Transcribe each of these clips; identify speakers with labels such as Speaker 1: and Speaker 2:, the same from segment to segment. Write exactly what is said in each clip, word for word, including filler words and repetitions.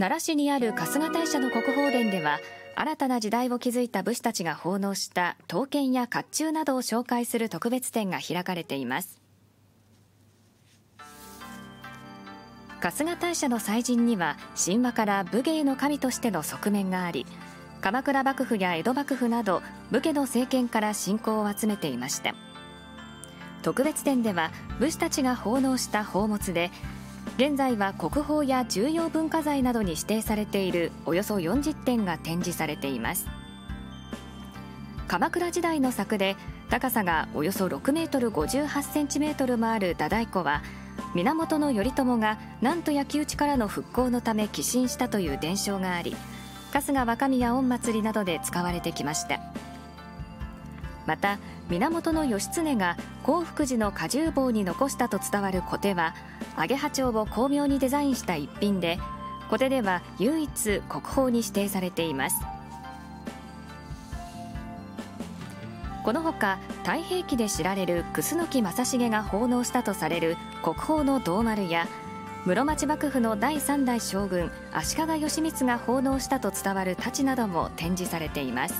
Speaker 1: 奈良市にある春日大社の国宝殿では、新たな時代を築いた武士たちが奉納した刀剣や甲冑などを紹介する特別展が開かれています。春日大社の祭神には神話から武芸の神としての側面があり、鎌倉幕府や江戸幕府など武家の政権から信仰を集めていました。特別展では武士たちが奉納した宝物で、現在は国宝や重要文化財などに指定されているおよそよんじゅってんが展示されています。鎌倉時代の作で、高さがおよそろくメートルごじゅうはちセンチメートルもある太太鼓は、源頼朝が南都焼き討ちからの復興のため寄進したという伝承があり、春日若宮御祭などで使われてきました。また、源義経が興福寺の荷重棒に残したと伝わる小手は、揚羽蝶を巧妙にデザインした一品で、小手では唯一国宝に指定されています。このほか、太平記で知られる楠木正成が奉納したとされる国宝の銅丸や、室町幕府のだいさん代将軍足利義満が奉納したと伝わる太刀なども展示されています。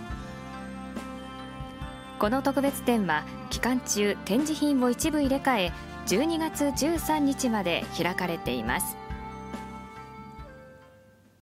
Speaker 1: この特別展は期間中、展示品を一部入れ替え、じゅうにがつじゅうさんにちまで開かれています。